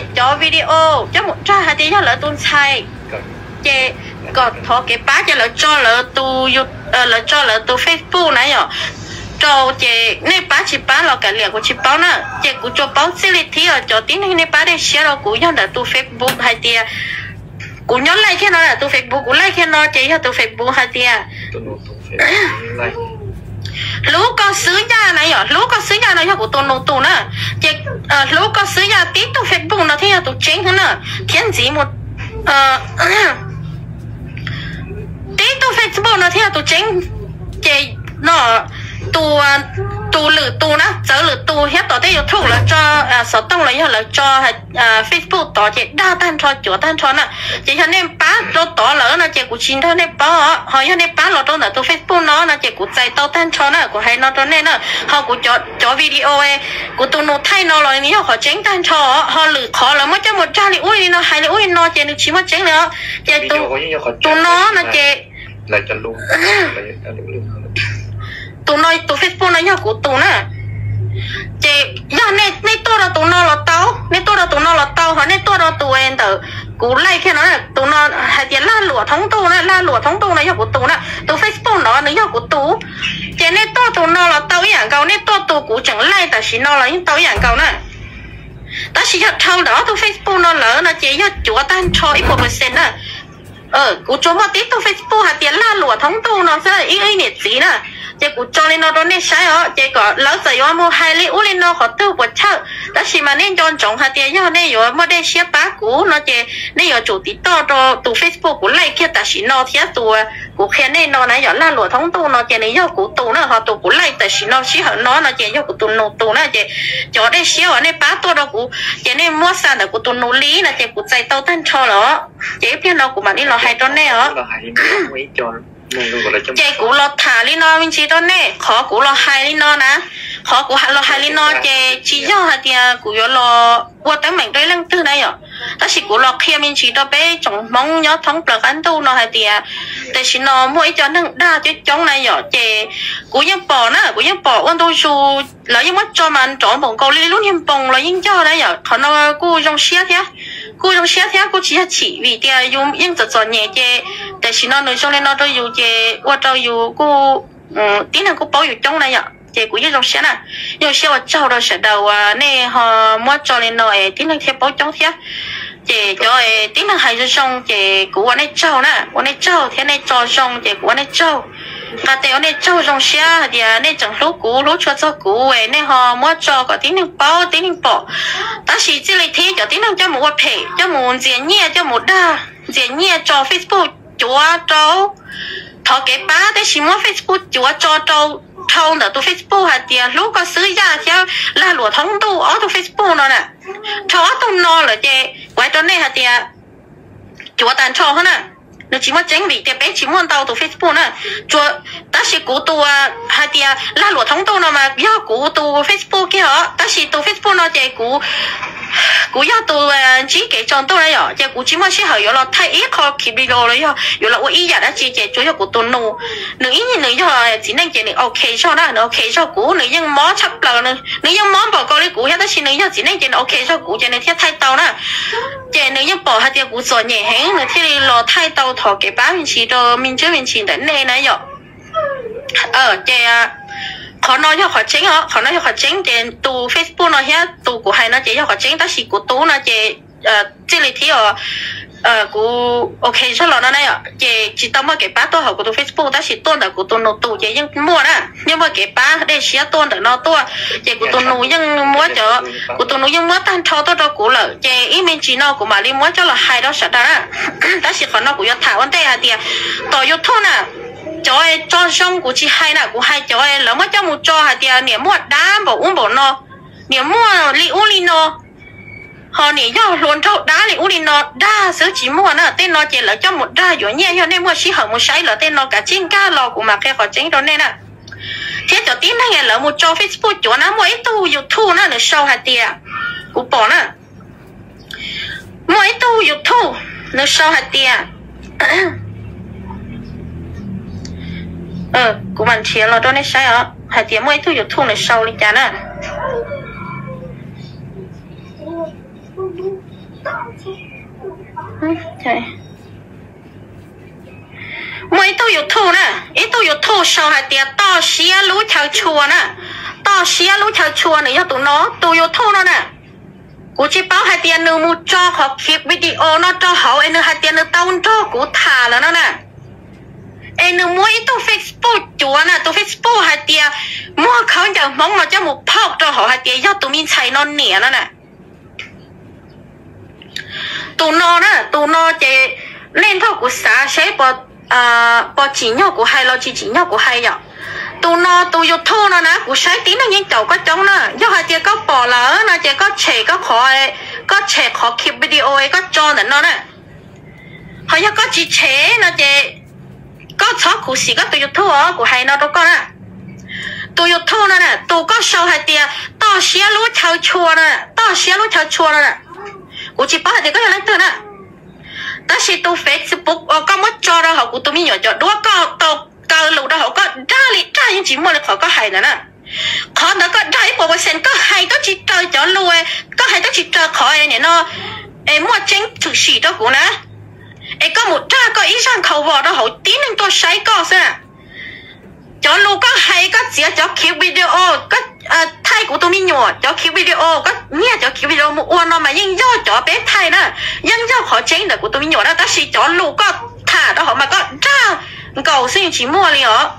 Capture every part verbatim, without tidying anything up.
chế cho video cho một tra hai tiếng là tuần sai chế còn thọ cái bá cho là cho là tu là cho là tu Facebook này nhở cho chế nên bá chỉ bá là cái liền của chỉ báo nè chế của cho báo xử lý thì ở cho tiếng nên bá để share là của nhau là tu Facebook hai tiếng của nhóm like cái nó là tu Facebook của like cái nó chế là tu Facebook hai tiếng lú có sứ nhà này nhở lú có sứ nhà này cho của tôi nô tù nè chế lú có sứ nhà tí tu Facebook nó thì là tu chính hơn nè thiên gì một tí tu Facebook nó thì là tu chính chế nó tu tu lử tu nè giờ lử tu hết tao thấy YouTube là cho sở tông là là cho Facebook tao chỉ đa tan cho chỗ tan cho nè chỉ cho nên bá cho tao lỡ nó chỉ của chính thôi nên bá họ cho nên bá là trong là tu Facebook nó là chỉ của chạy tao tan cho nè của hay nó cho nên nè họ của cho cho video ấy của tu nó thay nó rồi nếu họ tránh tan cho họ lử khó là mới cho một trăm li ui nó hay li ui nó chỉ được chỉ mất tránh nữa chỉ tu tu nó nó chỉ lại cho luôn tụi nó tụi Facebook nó nhau của tụi nè chị giờ này này tôi là tụi nó là tao này tôi là tụi nó là tao họ này tôi là tụi em tự cú like cái nó là tụi nó hay tiền la lụa thống tu nè la lụa thống tu này nhau của tụi nè tụi Facebook nó nó nhau của tụi chị này tôi tụi nó là tao dạng cầu này tôi tụi cú chẳng like tại vì nó là những tao dạng cầu nè ta chỉ học thâu đó tụi Facebook nó lỡ là chị cho chúa tan cho ít một percent nè ờ cú cho một tí tụi Facebook hay tiền la lụa thống tu nó sẽ là ít ít nhiệt gì nè chị cũng cho lên nó đó nên sai ó chị có lỡ giờ yo mua hai lít u lên nó khó tư bột chợ đó chỉ mà nên chọn trồng hạt tiền yo nên yo mua đây xếp bá cũ nó chị nên yo chủ tí to cho tụ Facebook của like kia ta chỉ nó thiết tụ của khen nên nó này yo la lụa thống tu nó chị này yo của tụ nó họ tụ của like ta chỉ nó chỉ hở nó nó chị yo của tụ nô tụ nó chị cho đây xếp ở đây bá to đó của chị nên mua sản được của tụ nô lý là chị của chạy tàu tan cho nó chị biết nó của bạn đi lo hay cho nên ó chị cũng lo thả đi nó mình chỉ đó nè khó cũng lo hai đi nó nè khó cũng lo hai đi nó chị chỉ cho hạt tiền cũng lo qua tới mình đây lăng tư này rồi ta chỉ cũng lo kia mình chỉ đó bé trồng mong nhớ thống bậc ăn tu nó hạt tiền để chỉ nó mỗi cho nó đa chứ chống này rồi chị cũng như bỏ nè cũng như bỏ con tôi chú là như mất cho mình chọn một câu lý luôn như bông là như cho đấy rồi còn nó cô trong xe thế cô trong xe thế cô chỉ chỉ vì tiền dùng những giờ giờ nhẹ chị để chỉ nó nói cho nên nó tôi dùng chị qua trâu dùng cô tí nữa cô bảo dùng trong này rồi chị cũng như trong xe nè nhưng xe vào trâu rồi sẽ đầu nè họ mua cho nên nói tí nữa theo bảo trong thế chị cho tí nữa hay cho xong chị cũng qua đây trâu nè qua đây trâu thế này cho xong chị cũng qua đây trâu và tại này trâu trong xe thì này chẳng lúc cũ lúc cho cho cũ vậy nên họ mua cho có tí nữa bao tí nữa bỏ ta chỉ chỉ lấy thế cho tí nữa cho một phe cho một diện nhẹ cho một đa diện nhẹ cho Facebook chúa trâu thọ cái bá để chỉ mua Facebook chúa cho trâu thâu nữa tụ Facebook hạt tiền lúc có sử ra theo là lụa thống tu ở tụ Facebook nó nè cho tụ nó là chị quay cho này hạt tiền chúa tàn cho hơn nè nó chỉ muốn tránh bị tiền bé chỉ muốn tàu tụ Facebook nè chúa ta chỉ cố tụ hạt tiền là lụa thống tu nó mà do cố tụ Facebook kia hả ta chỉ tụ Facebook nó chị cố cú ya tu chỉ cái chọn tôi này rồi, chỉ cú chỉ muốn sẽ hỏi là thay ít khó kịp đi rồi rồi, rồi là tôi ý đã chỉ chỉ chủ yếu của tôi nô, nữ ý như nữ cho chỉ nên chỉ nên ok cho đó, ok cho cú nữ nhưng món chấp là nữ, nữ nhưng món bỏ câu đi cú hết đó chỉ nữ cho chỉ nên chỉ ok cho cú chỉ nên thiết thay tàu nè, chỉ nữ nhưng bỏ hai tiêu cú rồi nhẹ hẹn nữ thiết đi lo thay tàu thọ cái bá mình chỉ đồ mình chưa mình chỉ đến đây này rồi, ờ chỉ họ nói cho họ chính họ họ nói cho họ chính thì tu Facebook nó hết tu của hai nó chỉ cho họ chính ta chỉ của tu nó chỉ chỉ là thì ở của ok cho nó này ạ chỉ chỉ tao mới cái bát tôi học của tu Facebook ta chỉ tuân được của tu nó tu chỉ nhưng mua nè nhưng mà cái bát để xé tuân được nó tu chỉ của tu nó nhưng mua cho của tu nó nhưng mua tan thâu tôi đâu của lợ chỉ ý mình chỉ nó của mà đi mua cho là hai đó sợ đó ta chỉ còn nó của thảo vấn đề là tiềnต่อยthôn nè cho ai cho xong của chị hai nè của hai cho ai lỡ mất cho một cho hai tiền niệm mua đá bảo uống bảo no niệm mua li uống li no họ niệm cho luôn thâu đá li uống li no đá sứ chỉ mua nè tên nó chỉ là cho một đá rồi nhẹ cho nên mua chỉ hở một sấy là tên nó cả trên cá lò của mà cái họ chính đó nên nè thế cho tin này lỡ một cho Facebook chỗ nó mua ít tu YouTube nó được sau hai tiền của bỏ nè mua ít tu YouTube nó sau hai tiền ờ của bạn chia là đó này sai á hai tiếng mới thu YouTube này sau đi chán à trời mấy tôi yêu thu nè ít tôi yêu thu sau hai tia to xía lú chào chùa nè to xía lú chào chùa này cho tụi nó tôi yêu thu nó nè cú chỉ bảo hai tia nữ mua cho họ kịp video nó cho họ em nữ hai tia nữ tao cho cú thả là nó nè em nữ mua ít tôi Facebook chùa nè tôi Facebook hai tia mua không chẳng mong mà cho một pop cho họ hai tia do tụi mình xài nó nè nó nè tụi nó nè tụi nó chỉ lên thôi của xã sẽ bỏ à bỏ chỉ nhau của hai lo chỉ chỉ nhau của hai vậy tụi nó tụi yêu thô nó nè của sai tí nó nhanh chậu có trống nè do hai chỉ có bỏ lỡ nó chỉ có trẻ có khó có trẻ khó kịp video ấy có cho nữa nó nè họ do có chỉ trẻ nó chỉ có chó của xí có tụi yêu thô ở của hai nó đâu có nè tụi yêu thô nó nè tụi có sau hai tia to xía lú chào chua nè to xía lú chào chua nè của chị bảo thì có là từ nè ta sẽ tu Facebook có mất cho đó họ của tôi mình nhỏ cho đua có tàu cao lù đó họ có ra li ra những chỉ mua được họ có hay nữa nè họ nó có đại bộ sen có hay có chỉ chơi cho lùi có hay có chỉ chơi khỏi này nó em mua tránh thực sự đó của nó em có một ra có ý sang khẩu vợ đó họ tí nên tôi sai có sao cho lù có hay có chỉ cho kêu video có thay của tôi mình nhỏ cho kêu video có nghe cho kêu video một uốn nó mà nhưng do cho bé thay nè nhưng do họ tránh được của tôi mình nhỏ đó ta chỉ cho lù có thả đó họ mà có ra cầu xin chỉ mua liền họ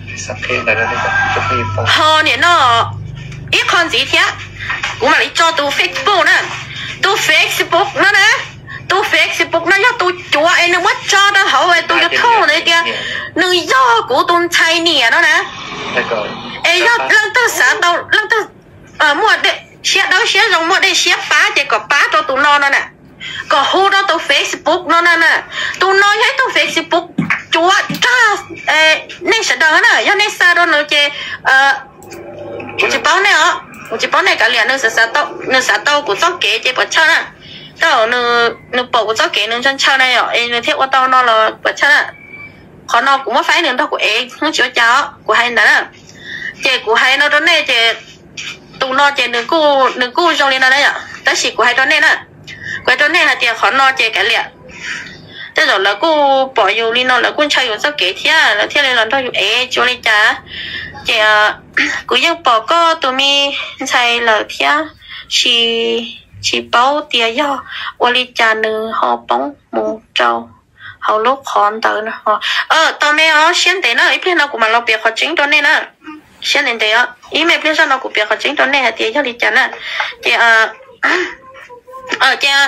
họ này nó ít con gì thế cũng mà lấy cho tôi Facebook nè tôi Facebook nó nè tôi Facebook nó do tôi chúa em nó mất cho đó họ về tôi cho thô này kia nơi do của tôi thay nè đó nè em do lần tư xã đâu lần tư ở mua để xe đâu xe dùng mua để xe phá chỉ có phá cho tụi nó nè có hô đó tôi Facebook nó nè nè tụi nó thấy tôi Facebook chúa ra nên sẽ đó nè do nên sao đó nó chơi của chị báo này ạ của chị báo này cả liền nó sẽ sao tao nó sẽ tao của tao kể chơi bật chân nè tao nó nó bảo của tao kể nó chân chân này ạ em nó theo qua tao nó là bật chân nè họ nó cũng mất phải nữa tao của em nó chữa cháu của hai đó nè chơi của hai nó đó này chơi tụi nó chơi nửa cu nửa cu trong lên đó đấy ạ ta chỉ của hai đó này nè của đó này là tiền họ nó chơi cả liền thế rồi là cô bỏ vô đi nó là cô chơi vô sao kể thế là thế này là thôi ế cho lên cha chị côยังbỏ có tụi mi chơi là thế chỉ chỉ bảo tiền do qua đi cha nữ họ bóng mù trâu họ lúc khòn tới nữa họ ờ tao mẹ họ xem thế nó ít bên nó cũng mà lo việc họ chính đó nên á xem đến thế á ý mẹ bên sao nó cũng việc họ chính đó nên là tiền cho đi cha nè chị à ờ cha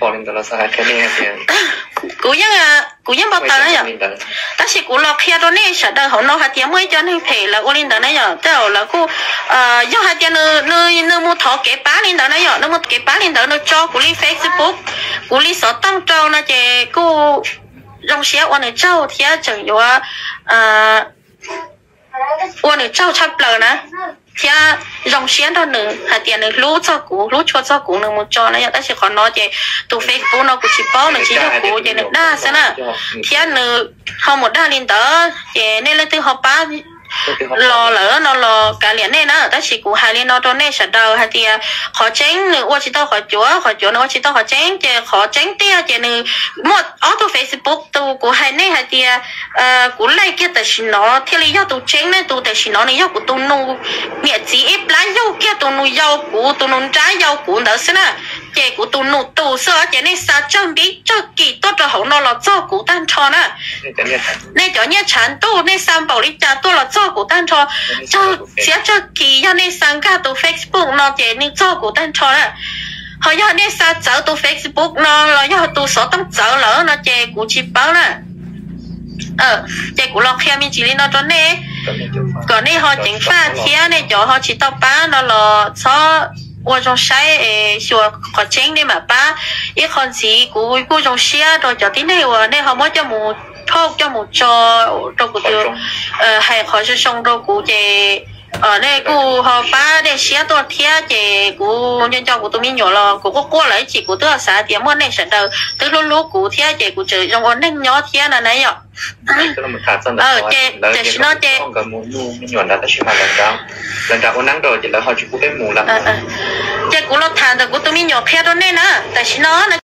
cúยังcúยังbao tờ đấy nhở ta chỉ cú lọc kia đó này sợ đời họ nó hạt tiền mới cho nên phải là linh đó đấy nhở thế là cú ờ do hạt tiền nơi nơi nơi mua thọ kế bá linh đó đấy nhở nó mua kế bá linh đó nó cho cú li Facebook cú li sở tăng trâu nó chỉ cú rong xe qua này trâu thì chẳng có ờ qua này trâu chắp lời nè thì dòng xuyên đó nữa hạt tiền nữa lú cho cũ lú cho cho cũ nữa một cho nó ta chỉ còn nói về tụ Facebook nó cũng chỉ bao nó chỉ cho cũ vậy nữa đa xem nè thì nữa họ một đa liên tớ thì nên lên từ họ ba lo lỡ nó lo cả liền này nữa ta chỉ cũ hai liên nó cho nên sẽ đầu hạt tiền họ tránh nữa qua chỉ tao họ chúa họ chúa nó chỉ tao họ tránh thì họ tránh tia thì nữa một ở tụ Facebook tụ của hai này hạt tiền của lại kia tại chỉ nó thì lý do tụ tránh này tụ tại chỉ nó này do của tụ nô nghĩa chỉ ít lá dâu kia tụ nô dâu của tụ nô trái dâu của đó xem nè chị của tụ nô tụ sơ chị này sao chuẩn bị cho kỳ tốt cho họ nó là cho của tan cho nè này cho nhé chán tụ này sang bảo lý trả tụ là cho của tan cho cho sẽ cho kỳ do này sang cả tụ Facebook nó chị này cho của tan cho nè họ do này sao chở tụ Facebook nó là do tụ số tâm chở lỡ nó chị của chị báo nè ờ chị của lọc kia mình chỉ lên nó cho nè còn này họ chính pha thiên này cho họ chỉ tao bán nó là cho我种晒诶，说学整的嘛吧，一看是古古种写到就点呢话，你后尾就冇拖就冇做到古就呃系开始送到古嘅。呃，那古好把那写多天的古人家古都没有了，古个过来几古都要啥点么那时候都路路古天的古就让我那鸟天了那样。 tức là mình thả xong ờ chè chè xí nó chè không có muốn nhu mình nhuận đã ta chỉ mà lần đó lần đó nắng rồi thì là họ chỉ có cái mù lắm chè của nó thàn rồi của tôi mình nhỏ khe đó nên nè tại xí nó